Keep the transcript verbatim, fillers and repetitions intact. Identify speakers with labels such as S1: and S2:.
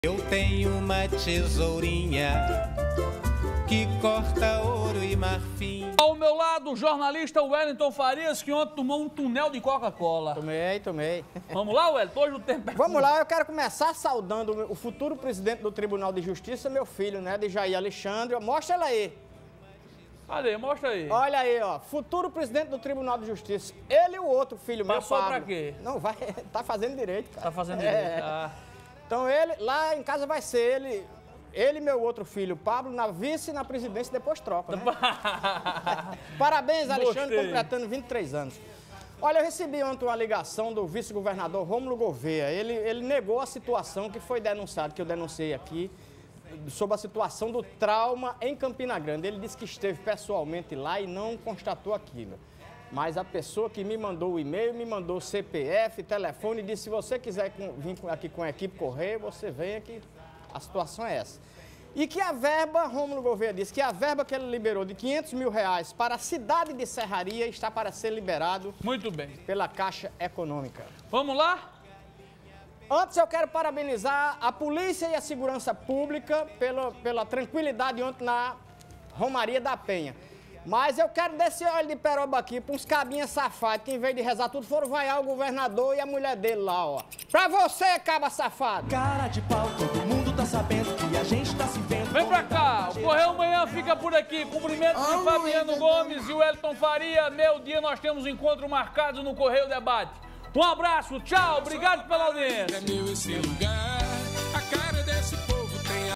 S1: Eu tenho uma tesourinha que corta ouro e marfim.
S2: Ao meu lado, o jornalista Wellington Farias, que ontem tomou um tunel de Coca-Cola.
S3: Tomei, tomei.
S2: Vamos lá, Wellington? Hoje o tempo é...
S3: Vamos lá, eu quero começar saudando o futuro presidente do Tribunal de Justiça, meu filho, né, de Jair Alexandre. Mostra ele aí.
S2: Cadê? Mostra aí.
S3: Olha aí, ó, futuro presidente do Tribunal de Justiça. Ele e o outro filho, meu
S2: Passou
S3: Pablo.
S2: pra quê?
S3: Não, vai, tá fazendo direito, cara.
S2: Tá fazendo direito,
S3: É.
S2: ah.
S3: Então ele, lá em casa vai ser ele, ele e meu outro filho, Pablo, na vice e na presidência, depois troca, né? Parabéns, Alexandre,
S2: Gostei.
S3: completando vinte e três anos. Olha, eu recebi ontem uma ligação do vice-governador Rômulo Gouveia. Ele, ele negou a situação que foi denunciada, que eu denunciei aqui, sobre a situação do trauma em Campina Grande. Ele disse que esteve pessoalmente lá e não constatou aquilo. Mas a pessoa que me mandou o e-mail, me mandou C P F, telefone e disse, se você quiser vir aqui com a equipe Correio, você vem aqui. A situação é essa. E que a verba, Rômulo Gouveia disse, que a verba que ele liberou de quinhentos mil reais para a cidade de Serraria está para ser liberado.
S2: Muito bem.
S3: Pela Caixa Econômica.
S2: Vamos lá?
S3: Antes eu quero parabenizar a polícia e a segurança pública pela, pela tranquilidade ontem na Romaria da Penha. Mas eu quero descer óleo de peroba aqui para uns cabinhas safados que, em vez de rezar tudo, foram vaiar o governador e a mulher dele lá, ó. Pra você, caba safado!
S4: Cara de pau, todo mundo tá sabendo que a gente tá se vendo.
S2: Vem pra cá, o Correio Amanhã fica por aqui. Cumprimento de Fabiano Gomes e Wellington Faria. Meio dia nós temos encontro marcado no Correio Debate. Um abraço, tchau, obrigado pela audiência.
S1: É meu esse lugar.